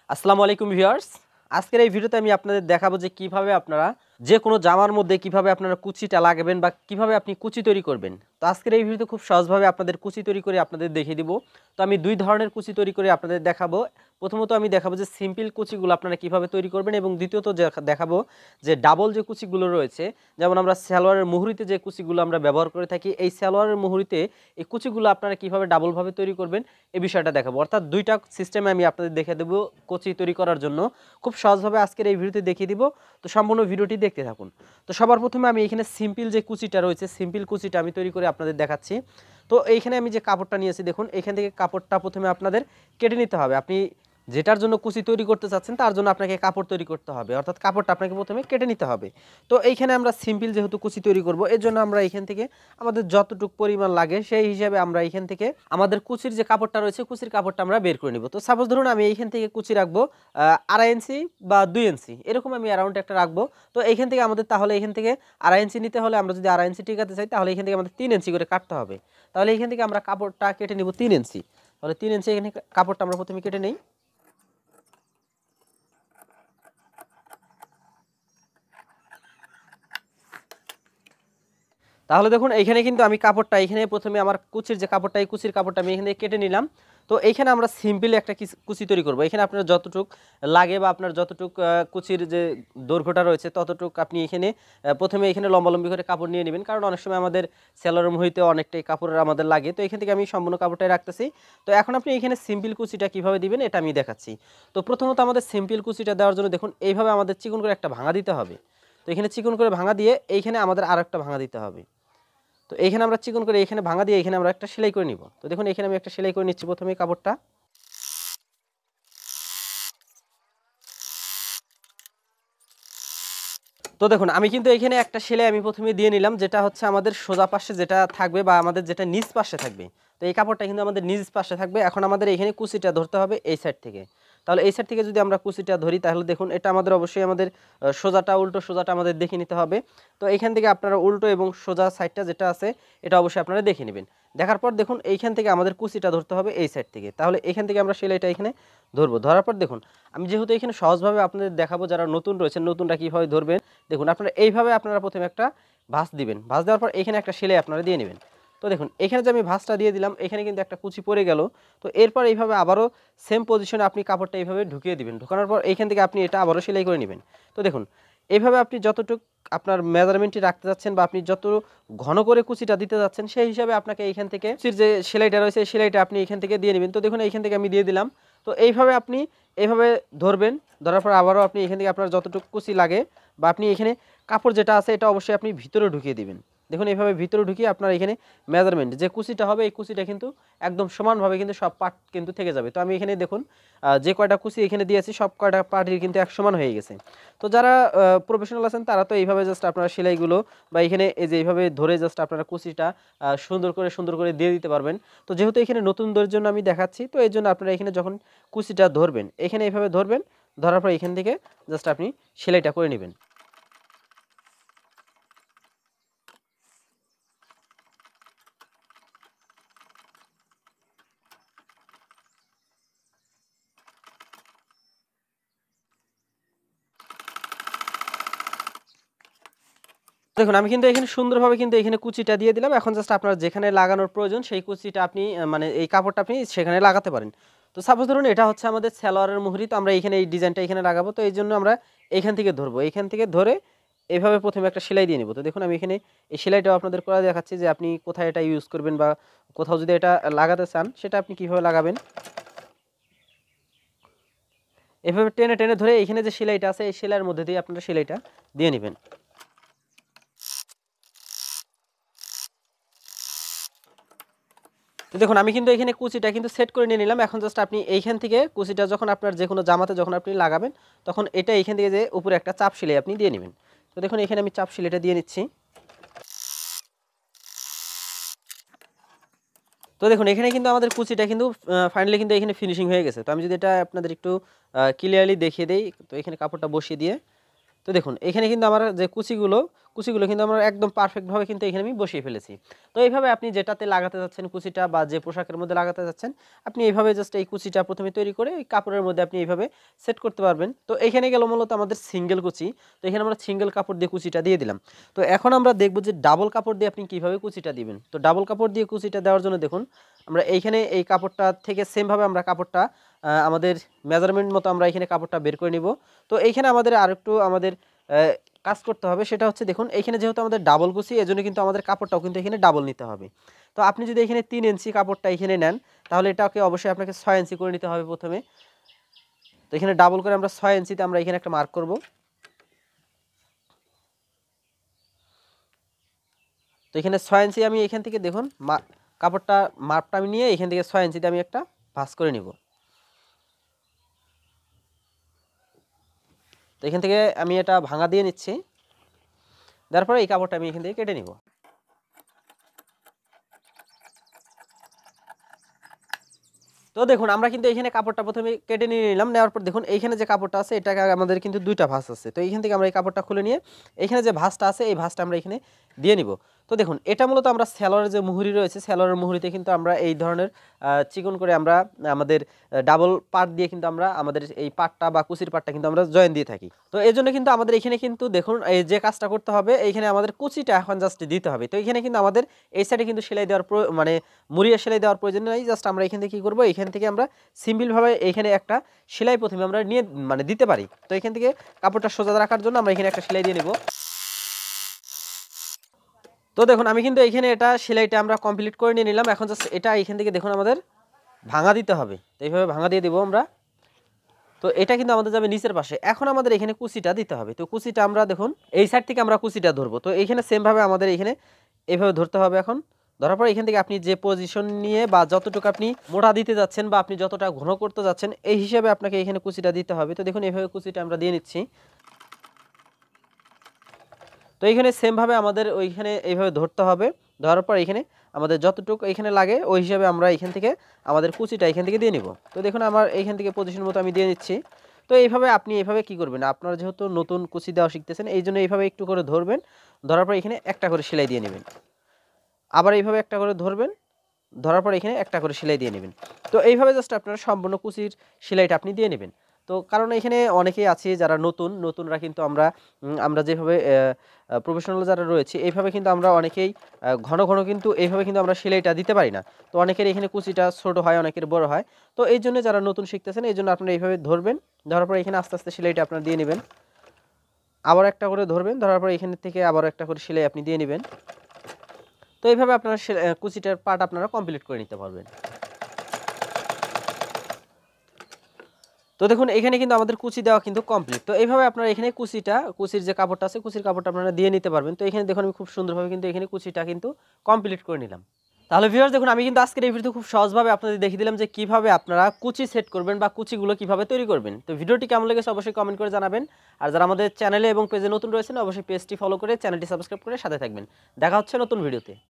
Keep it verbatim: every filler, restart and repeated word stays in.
আসসালামু আলাইকুম ভিউয়ার্স। আজকের এই ভিডিওতে আমি আপনাদের দেখাবো যে কিভাবে আপনারা যে কোনো জামার মধ্যে কিভাবে আপনারা কুচিটা লাগাবেন বা কিভাবে আপনি কুচি তৈরি করবেন। তো আজকের এই ভিডিওতে খুব সহজভাবে আপনাদের কুচি তৈরি করে আপনাদের দেখিয়ে দিব। তো আমি দুই ধরনের কুচি তৈরি করে আপনাদের দেখাবো। প্রথমত আমি দেখাবো যে সিম্পল কুচিগুলো আপনারা কিভাবে তৈরি করবেন, এবং দ্বিতীয়ত দেখাবো যে ডাবল যে কুচিগুলো রয়েছে, যেমন আমরা সালোয়ারের মুহুরিতে যে কুচিগুলো আমরা ব্যবহার করে থাকি, এই সালোয়ারের মুহুরিতে এই কুচিগুলো আপনারা কিভাবে ডাবলভাবে তৈরি করবেন এই বিষয়টা দেখাবো। অর্থাৎ দুইটা সিস্টেমে আমি আপনাদের দেখে দেবো কুচি তৈরি করার জন্য। খুব সহজভাবে আজকের এই ভিডিওতে দেখিয়ে দিব। তো সম্পূর্ণ ভিডিওটি দেখতে থাকুন। তো সবার প্রথমে আমি এখানে সিম্পল যে কুচিটা রয়েছে, সিম্পল কুচিটা আমি তৈরি করে আপনাদের দেখাচ্ছি। তো এইখানে আমি যে কাপড়টা নিয়েছি দেখুন, এখান থেকে কাপড়টা প্রথমে আপনাদের কেটে নিতে হবে। আপনি যেটার জন্য কুচি তৈরি করতে চাচ্ছেন তার জন্য আপনাকে কাপড় তৈরি করতে হবে, অর্থাৎ কাপড়টা আপনাকে প্রথমে কেটে নিতে হবে। তো এইখানে আমরা সিম্পল যেহেতু কুচি তৈরি করব, এর জন্য আমরা এখান থেকে আমাদের যতটুকু পরিমাণ লাগে সেই হিসাবে আমরা এখান থেকে আমাদের কুচির যে কাপড়টা রয়েছে কুচির কাপড়টা আমরা বের করে নিব। তো সাপোজ ধরুন আমি এইখান থেকে কুচি রাখবো আড়াই ইঞ্চি বা দুই ইঞ্চি, এরকম আমি অ্যারাউন্ড একটা রাখবো। তো এইখান থেকে আমাদের তাহলে এখান থেকে আড়াই ইঞ্চি নিতে হলে, আমরা যদি আড়াই ইঞ্চি টিকাতে চাই তাহলে এখান থেকে আমাদের তিন ইঞ্চি করে কাটতে হবে। তাহলে এইখান থেকে আমরা কাপড়টা কেটে নিব তিন ইঞ্চি। তাহলে তিন ইঞ্চি এখানে কাপড়টা আমরা প্রথমে কেটে নেই। তাহলে দেখুন এইখানে কিন্তু আমি কাপড়টা এখানে প্রথমে আমার কুচির যে কাপড়টা, এই কুচির কাপড়টা আমি এখানে কেটে নিলাম। তো এইখানে আমরা সিম্পলি একটা কুচি তৈরি করব। এখানে আপনার যতটুক লাগে বা আপনার যতটুক কুচির যে দৈর্ঘ্যটা রয়েছে ততটুক আপনি এখানে প্রথমে এখানে লম্বালম্বি করে কাপড় নিয়ে নেবেন, কারণ অনেক সময় আমাদের সেলোয়ার মুহুরিতে অনেকটাই কাপড়ের আমাদের লাগে। তো এখান থেকে আমি সম্পূর্ণ কাপড়টাই রাখতেছি। তো এখন আপনি এখানে সিম্পল কুচিটা কিভাবে দিবেন এটা আমি দেখাচ্ছি। তো প্রথমত আমাদের সিম্পল কুচিটা দেওয়ার জন্য দেখুন এইভাবে আমাদের চিকন করে একটা ভাঙা দিতে হবে। তো এখানে চিকন করে ভাঙা দিয়ে এইখানে আমাদের আর একটা ভাঙা দিতে হবে। তো এইখানে আমরা চিকন করে এখানে ভাঙা দিয়ে এখানে আমরা একটা সেলাই করে নিব। তো দেখুন এখানে আমি একটা সেলাই করে নিচ্ছি প্রথমে কাপড়টা। তো দেখুন আমি কিন্তু এখানে একটা সেলাই আমি প্রথমে দিয়ে নিলাম, যেটা হচ্ছে আমাদের সোজা পাশে যেটা থাকবে বা আমাদের যেটা নিচ পাশে থাকবে। তো এই কাপড়টা কিন্তু আমাদের নিচ পাশে থাকবে। এখন আমাদের এখানে কুচিটা ধরতে হবে এই সাইড থেকে। তাহলে এই সাইড থেকে যদি আমরা কুচিটা ধরি তাহলে দেখুন এটা আমাদের অবশ্যই আমাদের সোজাটা উল্টো সোজাটা আমাদের দেখে নিতে হবে। তো এইখান থেকে আপনারা উল্টো এবং সোজা সাইডটা যেটা আছে এটা অবশ্যই আপনারা দেখে নেবেন। দেখার পর দেখুন এইখান থেকে আমাদের কুচিটা ধরতে হবে এই সাইড থেকে। তাহলে এখান থেকে আমরা সেলাইটা এখানে ধরবো। ধরার পর দেখুন আমি যেহেতু এখানে সহজভাবে আপনাদের দেখাবো, যারা নতুন রয়েছেন নতুনরা কীভাবে ধরবেন দেখুন। আপনারা এইভাবে আপনারা প্রথমে একটা ভাঁজ দিবেন। ভাঁজ দেওয়ার পর এখানে একটা সেলাই আপনারা দিয়ে নেবেন। তো দেখুন এখানে যে আমি ভাঁজটা দিয়ে দিলাম, এখানে কিন্তু একটা কুচি পড়ে গেল। তো এরপর এইভাবে আবারও সেম পজিশনে আপনি কাপড়টা এইভাবে ঢুকিয়ে দিবেন। ঢোকানোর পর এইখান থেকে আপনি এটা আবারও সেলাই করে নেবেন। তো দেখুন এইভাবে আপনি যতটুকু আপনার মেজারমেন্টটি রাখতে যাচ্ছেন বা আপনি যত ঘন করে কুচিটা দিতে যাচ্ছেন সেই হিসাবে আপনাকে এইখান থেকে কুচির যে সেলাইটা রয়েছে এই সেলাইটা আপনি এখান থেকে দিয়ে নেবেন। তো দেখুন এইখান থেকে আমি দিয়ে দিলাম। তো এইভাবে আপনি এইভাবে ধরবেন। ধরার পর আবারও আপনি এখান থেকে আপনার যতটুকু কুচি লাগে বা আপনি এখানে কাপড় যেটা আছে এটা অবশ্যই আপনি ভিতরে ঢুকিয়ে দিবেন। দেখুন এইভাবে ভিতরে ঢুকিয়ে আপনার এখানে মেজারমেন্ট যে কুচিটা হবে এই কুচিটা কিন্তু একদম সমানভাবে কিন্তু সব পার্ট কিন্তু থেকে যাবে। তো আমি এখানে দেখুন যে কয়টা কুচি এখানে দিয়েছি সব কয়টা পার্টই কিন্তু এক সমান হয়ে গেছে। তো যারা প্রফেশনাল আছেন তারা তো এইভাবে জাস্ট আপনারা সেলাইগুলো বা এখানে এই যে এইভাবে ধরে জাস্ট আপনারা কুচিটা সুন্দর করে সুন্দর করে দিয়ে দিতে পারবেন। তো যেহেতু এখানে নতুনদের জন্য আমি দেখাচ্ছি, তো এই জন্য আপনারা এখানে যখন কুচিটা ধরবেন এখানে এইভাবে ধরবেন। ধরার পর এখান থেকে জাস্ট আপনি সেলাইটা করে নেবেন। দেখুন আমি কিন্তু এখানে সুন্দরভাবে কিন্তু এখানে কুচিটা দিয়ে দিলাম। এখন জাস্ট আপনার যেখানে লাগানোর প্রয়োজন সেই কুচিটা আপনি মানে এই কাপড়টা আপনি সেখানে লাগাতে পারেন। তো সাপোজ ধরুন এটা হচ্ছে আমাদের সালোয়ারের মুহুরি। তো আমরা এখানে এই ডিজাইনটা এখানে লাগাবো। তো এই জন্য আমরা এখান থেকে ধরবো। এখান থেকে ধরে এইভাবে প্রথমে একটা সেলাই দিয়ে নেব। তো দেখুন আমি এখানে এই সেলাইটাও আপনাদের করে দেখাচ্ছি যে আপনি কোথায় এটা ইউজ করবেন বা কোথাও যদি এটা লাগাতে চান সেটা আপনি কীভাবে লাগাবেন। এভাবে টেনে টেনে ধরে এখানে যে সেলাইটা আছে এই সেলাইয়ের মধ্যে দিয়ে আপনারা সেলাইটা দিয়ে নেবেন। তো দেখুন আমি কিন্তু এখানে কুচিটা কিন্তু সেট করে নিয়ে নিলাম। এখন জাস্ট আপনি এইখান থেকে কুচিটা যখন আপনার যে কোনো জামাতে যখন আপনি লাগাবেন তখন এটা এইখান থেকে যে উপরে একটা চাপ সেলাই আপনি দিয়ে নেবেন। তো দেখুন এখানে আমি চাপ সেলাইটা দিয়ে নিচ্ছি। তো দেখুন এখানে কিন্তু আমাদের কুচিটা কিন্তু ফাইনালি কিন্তু এখানে ফিনিশিং হয়ে গেছে। তো আমি যদি এটা আপনাদের একটু ক্লিয়ারলি দেখিয়ে দেই, তো এখানে কাপড়টা বসিয়ে দিয়ে তো দেখুন এখানে কিন্তু আমার যে কুচিগুলো কুচিগুলো কিন্তু আমরা একদম পারফেক্টভাবে কিন্তু এখানে আমি বসিয়ে ফেলেছি। তো এইভাবে আপনি যেটাতে লাগাতে যাচ্ছেন কুচিটা বা যে পোশাকের মধ্যে লাগাতে যাচ্ছেন আপনি এইভাবে জাস্ট এই কুচিটা প্রথমে তৈরি করে এই কাপড়ের মধ্যে আপনি এইভাবে সেট করতে পারবেন। তো এখানে গেল মূলত আমাদের সিঙ্গেল কুচি। তো এখানে আমরা সিঙ্গেল কাপড় দিয়ে কুচিটা দিয়ে দিলাম। তো এখন আমরা দেখব যে ডাবল কাপড় দিয়ে আপনি কিভাবে কুচিটা দিবেন। তো ডাবল কাপড় দিয়ে কুচিটা দেওয়ার জন্য দেখুন আমরা এইখানে এই কাপড়টা থেকে সেমভাবে আমরা কাপড়টা আমাদের মেজারমেন্ট মতো আমরা এখানে কাপড়টা বের করে নিব। তো এইখানে আমাদের আরেকটু আমাদের কাজ করতে হবে, সেটা হচ্ছে দেখুন এইখানে যেহেতু আমাদের ডাবল কুচি এজন্য কিন্তু আমাদের কাপড়টাও কিন্তু এখানে ডাবল নিতে হবে। তো আপনি যদি এখানে তিন ইঞ্চি কাপড়টা এখানে নেন তাহলে এটাকে অবশ্যই আপনাকে ছয় ইঞ্চি করে নিতে হবে প্রথমে। তো এখানে ডাবল করে আমরা ছয় ইঞ্চিতে আমরা এখানে একটা মার্ক করব। তো এখানে ছয় ইঞ্চি আমি এখান থেকে দেখুন কাপড়টা মাপটা আমি নিয়ে এখান থেকে ছয় ইঞ্চিতে আমি একটা ভাঁজ করে নিব। তো এখান থেকে আমি এটা ভাঙা দিয়ে নিচ্ছি, তারপরে এই কাপড়টা আমি এখান থেকে কেটে নিব। তো দেখুন আমরা কিন্তু এখানে কাপড়টা প্রথমে কেটে নিয়ে নিলাম, নেওয়ার পর দেখুন এইখানে যে কাপড়টা আছে এটা আমাদের কিন্তু দুইটা ভাঁজ আছে। তো এইখান থেকে আমরা এই কাপড়টা খুলে নিয়ে এখানে যে ভাঁজটা আছে এই ভাঁজটা আমরা এখানে দিয়ে নিব। তো দেখুন এটা মূলত আমরা সেলোয়ারের যে মুহুরি রয়েছে সেলোয়ারের মুহুরিতে কিন্তু আমরা এই ধরনের চিকন করে আমরা আমাদের ডাবল পার্ট দিয়ে কিন্তু আমরা আমাদের এই পাটটা বা কুচির পাটটা কিন্তু আমরা জয়েন দিয়ে থাকি। তো এই জন্য কিন্তু আমাদের এখানে কিন্তু দেখুন এই যে কাজটা করতে হবে এইখানে আমাদের কুচিটা এখন জাস্ট দিতে হবে। তো এখানে কিন্তু আমাদের এই সাইডে কিন্তু সেলাই দেওয়ার মানে মুড়িয়ে সেলাই দেওয়ার প্রয়োজন নেই, জাস্ট আমরা এখান থেকে কী করবো এখান থেকে আমরা সিম্পলভাবে এখানে একটা সেলাই প্রথমে আমরা নিয়ে মানে দিতে পারি। তো এখান থেকে কাপড়টা সোজা রাখার জন্য আমরা এখানে একটা সেলাই দিয়ে নেব। তো দেখুন আমি কিন্তু এখানে এটা সেলাইটা আমরা কমপ্লিট করে নিয়ে নিলাম। এখন জাস্ট এটা এখান থেকে দেখুন আমাদের ভাঙা দিতে হবে। তো এইভাবে ভাঙা দিয়ে দেবো আমরা। তো এটা কিন্তু আমাদের যাবে নিচের পাশে। এখন আমাদের এখানে কুচিটা দিতে হবে। তো কুচিটা আমরা দেখুন এই সাইড থেকে আমরা কুচিটা ধরবো। তো এইখানে সেমভাবে আমাদের এখানে এইভাবে ধরতে হবে। এখন ধরার পর এখান থেকে আপনি যে পজিশন নিয়ে বা যতটুকু আপনি মোটা দিতে যাচ্ছেন বা আপনি যতটা ঘন করতে যাচ্ছেন এই হিসাবে আপনাকে এখানে কুচিটা দিতে হবে। তো দেখুন এইভাবে কুচিটা আমরা দিয়ে নিচ্ছি। তো এইখানে সেমভাবে আমাদের ওইখানে এইভাবে ধরতে হবে। ধরার পর এখানে আমাদের যতটুকু এখানে লাগে ওই হিসাবে আমরা এখান থেকে আমাদের কুচিটা এখান থেকে দিয়ে নিব। তো দেখুন আমার এইখান থেকে পজিশন মতো আমি দিয়ে নিচ্ছি। তো এইভাবে আপনি এইভাবে কি করবেন, আপনারা যেহেতু নতুন কুচি দেওয়া শিখতেছেন এই জন্য এইভাবে একটু করে ধরবেন, ধরার পর এখানে একটা করে সেলাই দিয়ে নেবেন। আবার এইভাবে একটা করে ধরবেন, ধরার পর এখানে একটা করে সেলাই দিয়ে নেবেন। তো এইভাবে জাস্ট আপনারা সম্পূর্ণ কুচির সেলাইটা আপনি দিয়ে নেবেন। তো কারণ এখানে অনেকেই আছে যারা নতুন নতুনরা কিন্তু আমরা আমরা যেভাবে প্রফেশনাল যারা রয়েছে এইভাবে কিন্তু আমরা অনেকেই ঘন ঘন কিন্তু এইভাবে কিন্তু আমরা সেলাইটা দিতে পারি না। তো অনেকের এখানে কুচিটা ছোট হয়, অনেকের বড় হয়। তো এই জন্য যারা নতুন শিখতেছেন এই জন্য আপনারা এইভাবে ধরবেন, ধরার পর এখানে আস্তে আস্তে সেলাইটা আপনারা দিয়ে নেবেন। আবার একটা করে ধরবেন, ধরার পর এখান থেকে আবার একটা করে সেলাই আপনি দিয়ে নেবেন। তো এইভাবে আপনারা কুচিটার পার্ট আপনারা কমপ্লিট করে নিতে পারবেন। তো দেখুন এখানে কিন্তু আমাদের কুচি দেওয়া কিন্তু কমপ্লিট। তো এইভাবে আপনারা এখানে কুচিটা কুচির যে কাপড়টা আছে কুচির কাপড়টা আপনারা দিয়ে নিতে পারবেন। তো এখানে দেখুন আমি খুব সুন্দরভাবে কিন্তু এখানে কুচিটা কিন্তু কমপ্লিট করে নিলাম। তাহলে ভিউয়ার্স দেখুন আমি কিন্তু আজকের এই ভিডিওতে খুব সহজভাবে আপনাদের দেখিয়ে দিলাম যে কিভাবে আপনারা কুচি সেট করবেন বা কুচিগুলো কিভাবে তৈরি করবেন। তো ভিডিওটি কেমন লেগেছে অবশ্যই কমেন্ট করে জানাবেন। আর যারা আমাদের চ্যানেলে এবং পেজে নতুন রয়েছেন অবশ্যই পেজটি ফলো করে চ্যানেলটি সাবস্ক্রাইব করে সাথে থাকবেন। দেখা হচ্ছে নতুন ভিডিওতে।